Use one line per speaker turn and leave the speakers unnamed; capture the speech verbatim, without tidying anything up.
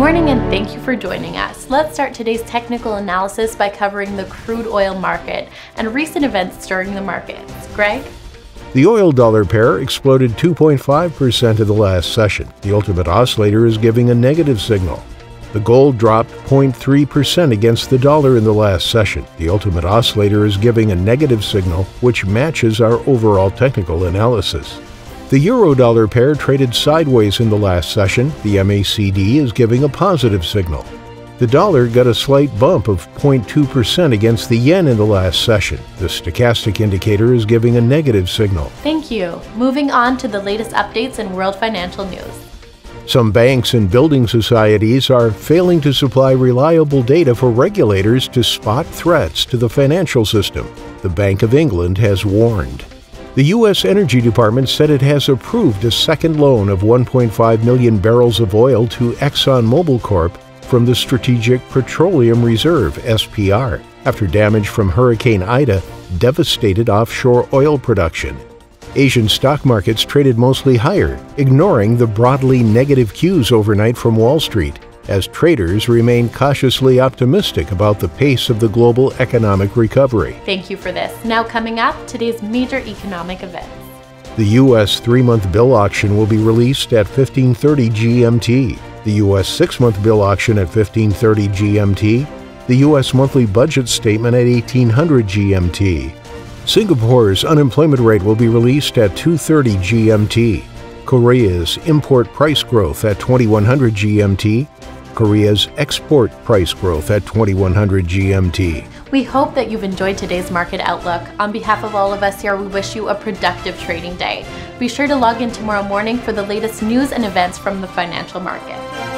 morning and thank you for joining us. Let's start today's technical analysis by covering the crude oil market and recent events stirring the markets. Greg?
The oil-dollar pair exploded two point five percent in the last session. The ultimate oscillator is giving a negative signal. The gold dropped zero point three percent against the dollar in the last session. The ultimate oscillator is giving a negative signal, which matches our overall technical analysis. The euro-dollar pair traded sideways in the last session. The M A C D is giving a positive signal. The dollar got a slight bump of zero point two percent against the yen in the last session. The stochastic indicator is giving a negative signal.
Thank you. Moving on to the latest updates in world financial news.
Some banks and building societies are failing to supply reliable data for regulators to spot threats to the financial system. The Bank of England has warned. The U S Energy Department said it has approved a second loan of one point five million barrels of oil to ExxonMobil Corp from the Strategic Petroleum Reserve, S P R, after damage from Hurricane Ida devastated offshore oil production. Asian stock markets traded mostly higher, ignoring the broadly negative cues overnight from Wall Street, as traders remain cautiously optimistic about the pace of the global economic recovery.
Thank you for this. Now coming up, today's major economic events.
The U S three-month bill auction will be released at fifteen thirty G M T. The U S six-month bill auction at fifteen thirty G M T. The U S monthly budget statement at eighteen hundred G M T. Singapore's unemployment rate will be released at two thirty G M T. Korea's import price growth at twenty-one hundred G M T. Korea's export price growth at twenty-one hundred G M T.
We hope that you've enjoyed today's market outlook. On behalf of all of us here, we wish you a productive trading day. Be sure to log in tomorrow morning for the latest news and events from the financial market.